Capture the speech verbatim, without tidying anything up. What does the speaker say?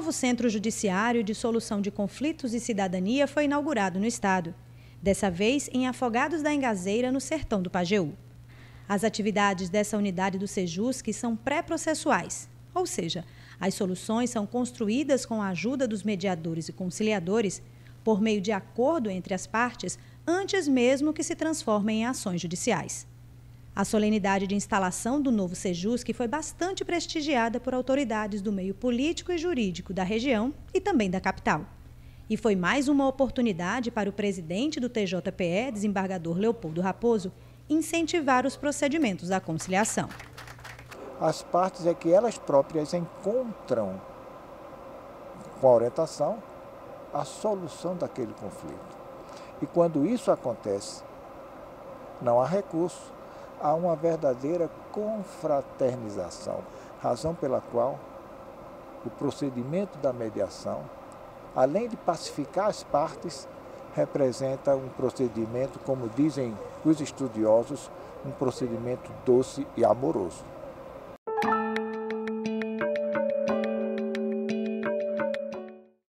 novo Centro Judiciário de Solução de Conflitos e Cidadania foi inaugurado no estado, dessa vez em Afogados da Engazeira, no sertão do Pajeú. As atividades dessa unidade do Sejusc são pré-processuais, ou seja, as soluções são construídas com a ajuda dos mediadores e conciliadores por meio de acordo entre as partes antes mesmo que se transformem em ações judiciais. A solenidade de instalação do novo Sejusc foi bastante prestigiada por autoridades do meio político e jurídico da região e também da capital. E foi mais uma oportunidade para o presidente do T J P E, desembargador Leopoldo Raposo, incentivar os procedimentos da conciliação. As partes é que elas próprias encontram, com a orientação, a solução daquele conflito. E quando isso acontece, não há recurso, há uma verdadeira confraternização, razão pela qual o procedimento da mediação, além de pacificar as partes, representa um procedimento, como dizem os estudiosos, um procedimento doce e amoroso.